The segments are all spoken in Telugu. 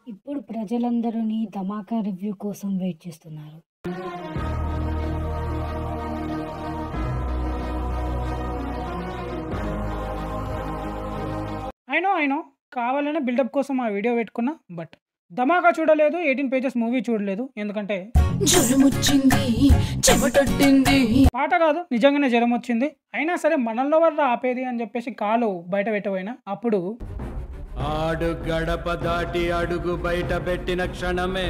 ఇప్పుడు ప్రజలందరూని 'ధమాకా' రివ్యూ కోసం వెయిట్ చేస్తున్నారు. I know. కావాలనే బిల్డప్ కోసం ఆ వీడియో పెట్టుకున్నా. బట్ 'ధమాకా' చూడలేదు, 18 పేజెస్ మూవీ చూడలేదు. ఎందుకంటే జ్వరమొచ్చింది, చెమటొట్టింది. పాట కాదు, నిజంగానే జ్వరం వచ్చింది. అయినా సరే మనల్లో వల్ల ఆపేది అని చెప్పేసి కాలు బయట పెట్టబోయినా. అప్పుడు ఆడు గడప దాటి అడుగు బయట పెట్టిన క్షణమే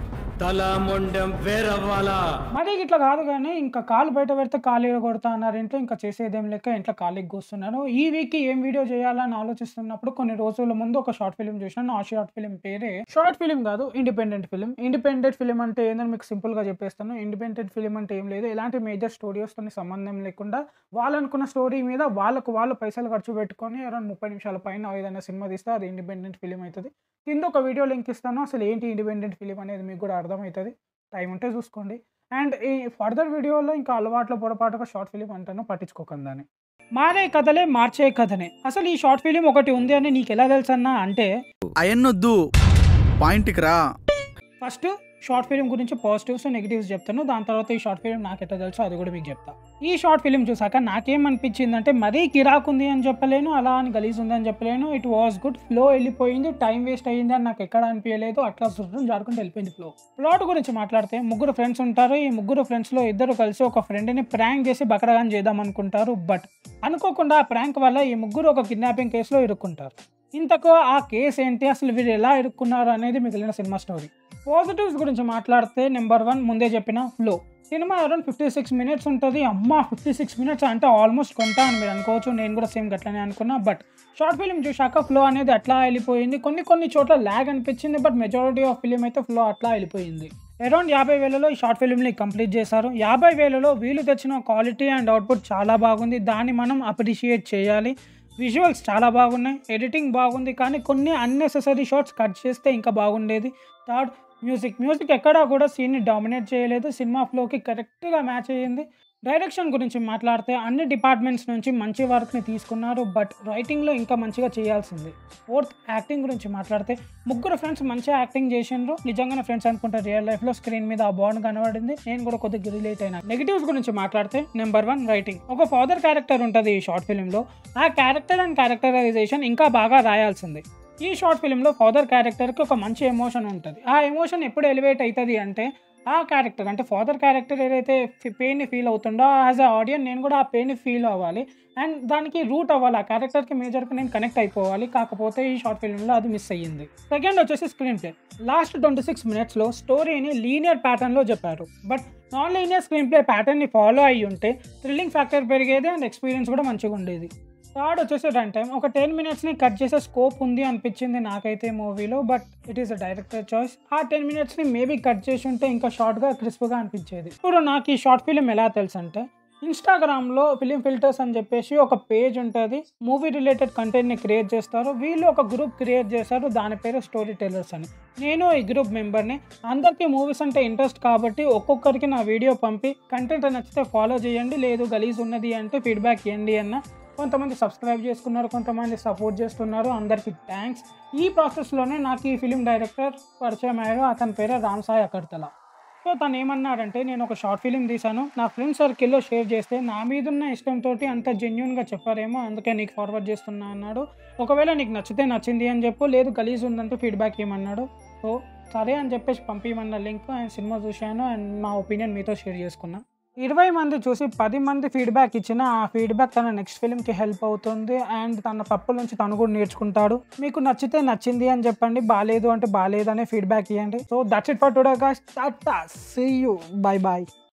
తల మొండెం వేరవ్వాలా. మరి ఇట్లా కాదు కానీ ఇంకా కాలు బయట పెడితే కాలు కొడతా అన్నారు ఇంట్లో. ఇంకా చేసేదేం లెక్క ఇంట్లో కాలికి కూస్తున్నాను. ఈ వీక్కి ఏం వీడియో చేయాలని ఆలోచిస్తున్నప్పుడు కొన్ని రోజుల ముందు ఒక షార్ట్ ఫిలిం చూసినాను. ఆ షార్ట్ ఫిలిం పేరే షార్ట్ ఫిలిం కాదు, ఇండిపెండెంట్ ఫిలిం. ఇండిపెండెంట్ ఫిలిం అంటే ఏందని మీకు సింపుల్గా చెప్పేస్తాను. ఇండిపెండెంట్ ఫిలిం అంటే ఏం లేదు, ఎలాంటి మేజర్ స్టూడియోస్తో సంబంధం లేకుండా వాళ్ళనుకున్న స్టోరీ మీద వాళ్ళు పైసలు ఖర్చు పెట్టుకొని అరౌండ్ 30 నిమిషాల పైన ఏదైనా సినిమా తీస్తే అది ఇండిపెండెంట్ ఫిలిం అవుతుంది. కింద ఒక వీడియో లింక్ ఇస్తాను. అసలు ఏంటి ఇండిపెండెంట్ ఫిలిం అనేది మీకు కూడా అర్థమవుతుంది. టైం ఉంటే చూసుకోండి. అండ్ ఈ ఫర్దర్ వీడియోలో ఇంకా అలవాట్లో పొరపాటుగా షార్ట్ ఫిలిం అంటాను, పట్టించుకోకండి అని. మారే కథలే మార్చే కథనే. అసలు ఈ షార్ట్ ఫిలిం ఒకటి ఉంది అని నీకు ఎలా తెలుసు అన్నా అంటే అయన్నొద్దు, పాయింట్కి రా. ఫస్ట్ షార్ట్ ఫిలిం గురించి పాజిటివ్స్ నెగిటివ్స్ చెప్తాను. దాని తర్వాత ఈ షార్ట్ ఫిలిం నాకు ఎట్లా తెలుసో అది కూడా మీకు చెప్తా. ఈ షార్ట్ ఫిలిం చూసాక నాకేమనిపించింది అంటే మరీ కిరాక్ ఉంది అని చెప్పలేను, అలా అని గలీజ్ ఉంది అని చెప్పలేను. It was good. ఫ్లో వెళ్ళిపోయింది, టైం వేస్ట్ అయ్యింది అని నాకు ఎక్కడ అనిపించలేదు. అట్లా జారుకుంటూ వెళ్ళిపోయింది ఫ్లో. ప్లాట్ గురించి మాట్లాడితే ముగ్గురు ఫ్రెండ్స్ ఉంటారు. ఈ ముగ్గురు ఫ్రెండ్స్లో ఇద్దరు కలిసి ఒక ఫ్రెండ్ని ప్రాంక్ చేసి బకరగాని చేద్దాం అనుకుంటారు. బట్ అనుకోకుండా ఆ ప్రాంక్ వల్ల ఈ ముగ్గురు ఒక కిడ్నాపింగ్ కేసులో ఇరుక్కుంటారు. ఇంతకు ఆ కేసు ఏంటి, అసలు వీరు ఎలా ఇరుక్కున్నారు అనేది మిగిలిన సినిమా స్టోరీ. పాజిటివ్స్ గురించి మాట్లాడితే నెంబర్ 1 ముందే చెప్పిన ఫ్లో. సినిమా అరౌండ్ 56 మినిట్స్ ఉంటుంది. అమ్మ 56 మినిట్స్ అంటే ఆల్మోస్ట్ కొంటా అని మీరు అనుకోవచ్చు. నేను కూడా సేమ్ గట్లనే అనుకున్నా. బట్ షార్ట్ ఫిలిం చూశాక ఫ్లో అనేది అట్లా వెళ్ళిపోయింది. కొన్ని చోట్ల ల్యాగ్ అనిపించింది. బట్ మెజారిటీ ఆఫ్ ఫిలిం అయితే ఫ్లో అట్లా వెళ్ళిపోయింది. అరౌండ్ 50,000లో ఈ షార్ట్ ఫిలింని కంప్లీట్ చేశారు. 50,000లో వీళ్ళు తెచ్చిన క్వాలిటీ అండ్ అవుట్పుట్ చాలా బాగుంది. దాన్ని మనం అప్రిషియేట్ చేయాలి. విజువల్స్ చాలా బాగున్నాయి, ఎడిటింగ్ బాగుంది, కానీ కొన్ని అన్నెసెసరీ షార్ట్స్ కట్ చేస్తే ఇంకా బాగుండేది. థర్డ్ మ్యూజిక్ ఎక్కడా కూడా సీన్ని డామినేట్ చేయలేదు. సినిమా ఫ్లోకి కరెక్ట్గా మ్యాచ్ అయ్యింది. డైరెక్షన్ గురించి మాట్లాడితే అన్ని డిపార్ట్మెంట్స్ నుంచి మంచి వర్క్ని తీసుకున్నారు. బట్ రైటింగ్లో ఇంకా మంచిగా చేయాల్సింది. ఫోర్త్ యాక్టింగ్ గురించి మాట్లాడితే ముగ్గురు ఫ్రెండ్స్ మంచిగా యాక్టింగ్ చేసిండ్రు. నిజంగానే ఫ్రెండ్స్ అనుకుంటే రియల్ లైఫ్లో స్క్రీన్ మీద ఆ బాండ్ కనబడింది. నేను కూడా కొద్దిగా రిలేట్ అయినా. నెగిటివ్స్ గురించి మాట్లాడితే నెంబర్ 1 రైటింగ్. ఒక ఫాదర్ క్యారెక్టర్ ఉంటుంది ఈ షార్ట్ ఫిలింలో. ఆ క్యారెక్టర్ అండ్ క్యారెక్టరైజేషన్ ఇంకా బాగా రాయాల్సింది. ఈ షార్ట్ ఫిలింలో ఫాదర్ క్యారెక్టర్కి ఒక మంచి ఎమోషన్ ఉంటుంది. ఆ ఎమోషన్ ఎప్పుడు ఎలివేట్ అవుతుంది అంటే ఆ క్యారెక్టర్ అంటే ఫాదర్ క్యారెక్టర్ ఏదైతే పెయిన్ని ఫీల్ అవుతుండో యాజ్ అ ఆడియన్ నేను కూడా ఆ పెయిన్ని ఫీల్ అవ్వాలి అండ్ దానికి రూట్ అవ్వాలి. ఆ క్యారెక్టర్కి మేజర్కి నేను కనెక్ట్ అయిపోవాలి. కాకపోతే ఈ షార్ట్ ఫిల్మ్లో అది మిస్ అయ్యింది. సెకండ్ వచ్చేసి స్క్రీన్ ప్లే. లాస్ట్ 26 మినిట్స్లో స్టోరీని లీనియర్ ప్యాటర్న్లో చెప్పారు. But non linear screenplay ప్యాటర్న్ని ఫాలో అయ్యి ఉంటే థ్రిల్లింగ్ ఫ్యాక్టర్ పెరిగేది అండ్ ఎక్స్పీరియన్స్ కూడా మంచిగా ఉండేది. థర్డ్ వచ్చేసి రన్ టైం. ఒక 10 మినిట్స్ని కట్ చేసే స్కోప్ ఉంది అనిపించింది నాకైతే మూవీలో. But it is a director choice. ఆ 10 మినిట్స్ని మేబీ కట్ చేసి ఉంటే ఇంకా షార్ట్గా క్రిస్ప్గా అనిపించేది. ఇప్పుడు నాకు ఈ షార్ట్ ఫిలిం ఎలా తెలుసు అంటే ఇన్స్టాగ్రామ్లో ఫిలిం ఫిల్టర్స్ అని చెప్పేసి ఒక పేజ్ ఉంటుంది. మూవీ రిలేటెడ్ కంటెంట్ని క్రియేట్ చేస్తారు. వీళ్ళు ఒక గ్రూప్ క్రియేట్ చేస్తారు, దాని పేరు స్టోరీ టెల్లర్స్ అని. నేను ఈ గ్రూప్ మెంబర్ని. అందరికీ మూవీస్ అంటే ఇంట్రెస్ట్ కాబట్టి ఒక్కొక్కరికి నా వీడియో పంపి కంటెంట్ నచ్చితే ఫాలో చేయండి, లేదు గలీజ్ ఉన్నది అంటే ఫీడ్బ్యాక్ ఇవ్వండి అన్న. కొంతమంది సబ్స్క్రైబ్ చేసుకున్నారు, కొంతమంది సపోర్ట్ చేస్తున్నారు. అందరికీ థ్యాంక్స్. ఈ ప్రాసెస్లోనే నాకు ఈ ఫిలిం డైరెక్టర్ పరిచయం అయ్యారు. అతని పేరు రామ్ సాయి అకర్తల. సో తను ఏమన్నాడంటే నేను ఒక షార్ట్ ఫిలిం తీశాను, నా ఫ్రెండ్ సర్కిల్లో షేర్ చేస్తే నా మీదున్న ఇష్టంతో అంత జెన్యున్గా చెప్పారేమో, అందుకే నీకు ఫార్వర్డ్ చేస్తున్నా అన్నాడు. ఒకవేళ నీకు నచ్చితే నచ్చింది అని చెప్పు, లేదు గలీజ్ ఉందంటే ఫీడ్బ్యాక్ ఇవ్వమన్నాడు. సో సరే అని చెప్పేసి పంపించమన్న లింక్ అండ్ సినిమా చూశాను అండ్ మా ఒపీనియన్ మీతో షేర్ చేసుకున్నా. 20 మంది చూసి 10 మంది ఫీడ్బ్యాక్ ఇచ్చిన ఆ ఫీడ్బ్యాక్ తన నెక్స్ట్ ఫిలింకి హెల్ప్ అవుతుంది అండ్ తన తప్పుల నుంచి తను కూడా నేర్చుకుంటాడు. మీకు నచ్చితే నచ్చింది అని చెప్పండి, బాలేదు అంటే బాలేదు అనే ఫీడ్బ్యాక్ ఇవ్వండి. So that's it for today guys. Tata, see you, bye bye.